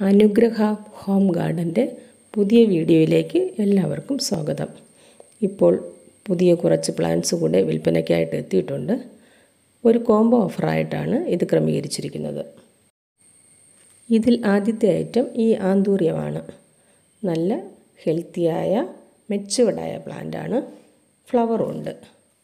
അനുഗ്രഹ ഹോം ഗാർഡൻ്റെ പുതിയ വീഡിയോയിലേക്ക് എല്ലാവർക്കും സ്വാഗതം. ഇപ്പോൾ പുതിയ കുറച്ച് പ്ലാന്റ്സ് കൂടെ വിൽപ്പനയ്ക്കായിട്ട് എത്തിയിട്ടുണ്ട്. ഒരു കോംബോ ഓഫറായിട്ടാണ് ഇത് ക്രമീകരിച്ചിരിക്കുന്നത്. ഇതിൽ ആദ്യത്തെ ഐറ്റം ഈ ആന്തൂര്യമാണ്. നല്ല ഹെൽത്തിയായ മെച്ചുവേർഡായ പ്ലാന്റാണ്. ഫ്ലവറുണ്ട്.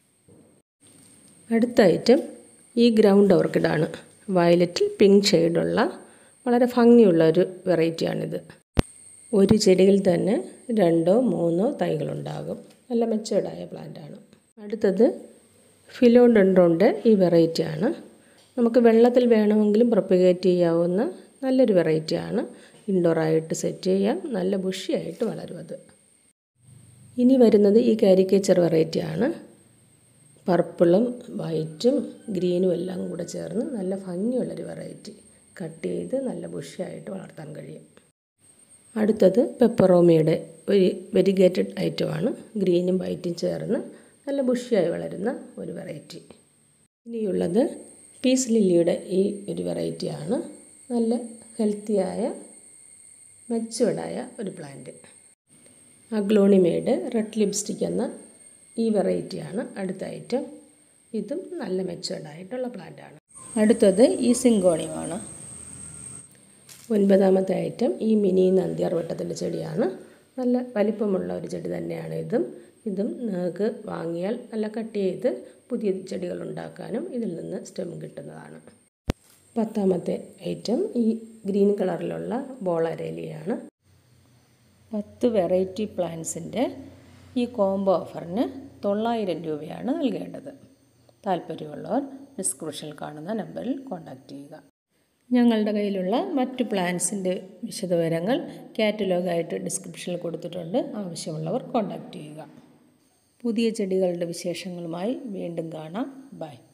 അടുത്ത ഐറ്റം ഈ ഗ്രൗണ്ട് ഓർക്കിഡാണ്. വയലറ്റിൽ പിങ്ക് ഷെയ്ഡുള്ള വളരെ ഭംഗിയുള്ള ഒരു വെറൈറ്റിയാണിത്. ഒരു ചെടിയിൽ തന്നെ 2-3 തൈകളുണ്ടാകും. നല്ല മെച്ചുവേർഡായ പ്ലാന്റാണ്. അടുത്തത് ഫിലോഡെൻഡ്രോൻ്റെ ഈ വെറൈറ്റിയാണ്. നമുക്ക് വെള്ളത്തിൽ വേണമെങ്കിലും പ്രൊപ്പഗേറ്റ് ചെയ്യാവുന്ന നല്ലൊരു വെറൈറ്റിയാണ്. ഇൻഡോറായിട്ട് സെറ്റ് ചെയ്യാം. നല്ല ബുഷിയായിട്ട് വളരും അത്. ഇനി വരുന്നത് ഈ കാരിക്കേച്ചർ വെറൈറ്റിയാണ്. പർപ്പിളും വൈറ്റും ഗ്രീനും എല്ലാം കൂടെ ചേർന്ന് നല്ല ഭംഗിയുള്ളൊരു വെറൈറ്റി. കട്ട് ചെയ്ത് നല്ല ബുഷിയായിട്ട് വളർത്താൻ കഴിയും. അടുത്തത് പെപ്പറോമിയുടെ ഒരു വെരിഗേറ്റഡ് ഐറ്റമാണ്. ഗ്രീനും വൈറ്റും ചേർന്ന് നല്ല ബുഷിയായി വളരുന്ന ഒരു വെറൈറ്റി. ഇനിയുള്ളത് പീസ് ലില്ലിയുടെ ഈ ഒരു വെറൈറ്റിയാണ്. നല്ല ഹെൽത്തിയായ മെച്ചുവേർഡായ ഒരു പ്ലാന്റ്. അഗ്ലോണിമയുടെ റെഡ് ലിപ്സ്റ്റിക് എന്ന ഈ വെറൈറ്റിയാണ് അടുത്ത ഐറ്റം. ഇതും നല്ല മെച്ചുവേർഡായിട്ടുള്ള പ്ലാന്റാണ്. അടുത്തത് ഈ സിങ്കോണിയമാണ്. 9ാമത്തെ ഐറ്റം ഈ മിനി നന്ദ്യാർ വട്ടത്തിൻ്റെ ചെടിയാണ്. നല്ല വലിപ്പമുള്ള ഒരു ചെടി തന്നെയാണ് ഇതും നിങ്ങൾക്ക് വാങ്ങിയാൽ നല്ല കട്ട് ചെയ്ത് പുതിയ ചെടികൾ ഉണ്ടാക്കാനും ഇതിൽ നിന്ന് സ്റ്റെം കിട്ടുന്നതാണ്. 10ാമത്തെ ഐറ്റം ഈ ഗ്രീൻ കളറിലുള്ള ബോളരേലിയാണ്. 10 വെറൈറ്റി പ്ലാന്റ്സിൻ്റെ ഈ കോംബോ ഓഫറിന് 900 രൂപയാണ് നൽകേണ്ടത്. താല്പര്യമുള്ളവർ ഡിസ്ക്രിപ്ഷനിൽ കാണുന്ന നമ്പറിൽ കോൺടാക്റ്റ് ചെയ്യുക. ഞങ്ങളുടെ കയ്യിലുള്ള മറ്റു പ്ലാന്റ്സിൻ്റെ വിശദവിവരങ്ങൾ കാറ്റലോഗായിട്ട് ഡിസ്ക്രിപ്ഷനിൽ കൊടുത്തിട്ടുണ്ട്. ആവശ്യമുള്ളവർ കോൺടാക്റ്റ് ചെയ്യുക. പുതിയ ചെടികളുടെ വിശേഷങ്ങളുമായി വീണ്ടും കാണാം. ബൈ.